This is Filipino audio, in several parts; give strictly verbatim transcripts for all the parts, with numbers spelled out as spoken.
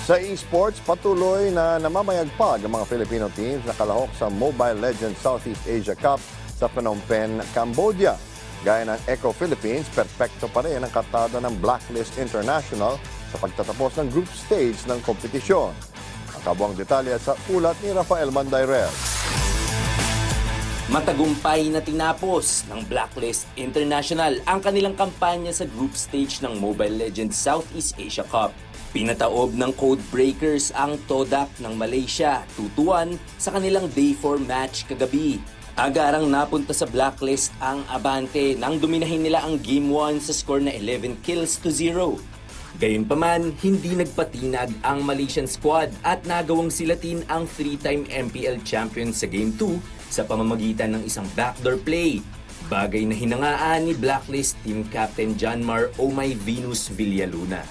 Sa esports, patuloy na namamayagpag ang mga Filipino teams na kalahok sa Mobile Legends Southeast Asia Cup sa Phnom Penh, Cambodia. Gaya ng Eco Philippines, perpekto pa rin ang kartada ng Blacklist International sa pagtatapos ng group stage ng kompetisyon. Ang kabuang detalye sa ulat ni Rafael Mandayrel. Matagumpay na tinapos ng Blacklist International ang kanilang kampanya sa group stage ng Mobile Legends Southeast Asia Cup. Pinataob ng Code Breakers ang Todak ng Malaysia, two to one sa kanilang day four match kagabi. Agarang napunta sa Blacklist ang Abante nang dominahin nila ang Game one sa score na eleven kills to zero. Gayunpaman, hindi nagpatinag ang Malaysian squad at nagawang silatin ang three-time M P L champion sa Game two sa pamamagitan ng isang backdoor play. Bagay na hinangaan ni Blacklist Team Captain Janmar Omay Venus Villaluna.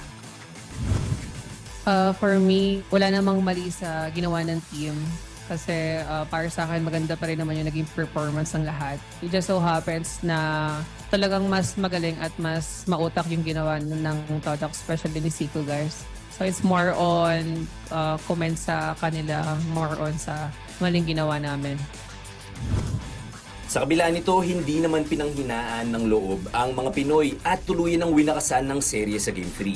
Uh, for me, wala namang mali sa ginawa ng team. Kasi uh, para sa akin, maganda pa rin naman yung naging performance ng lahat. It just so happens na talagang mas magaling at mas mautak yung ginawa ng Todak, especially ni Siko guys. So it's more on uh, comment sa kanila, more on sa maling ginawa namin. Sa kabila nito, hindi naman pinanghinaan ng loob ang mga Pinoy at tuluyan ang winakasan ng serye sa Game three.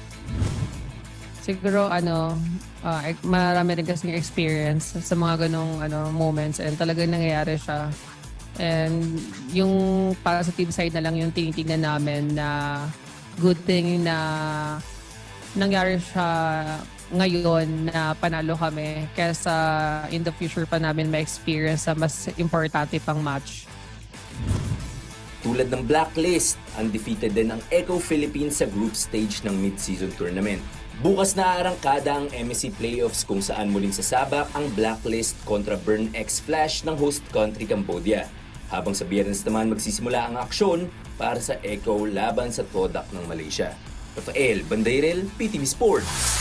Siguro ano, uh, marami rin kasing experience sa mga ganong ano, moments and talagang nangyayari siya. And yung para sa team side na lang yung tinitingnan namin na good thing na nangyari siya ngayon na panalo kami kaysa in the future pa namin ma-experience sa mas importante pang match. Tulad ng Blacklist, undefeated din ang Eco Philippines sa group stage ng mid-season tournament. Bukas na arangkada ang M S C Playoffs kung saan muling sasabak ang Blacklist kontra Burn X Flash ng host country Cambodia. Habang sa Biyernes naman magsisimula ang aksyon para sa Eco laban sa Todak ng Malaysia. Rafael Bandayrel, P T V Sports.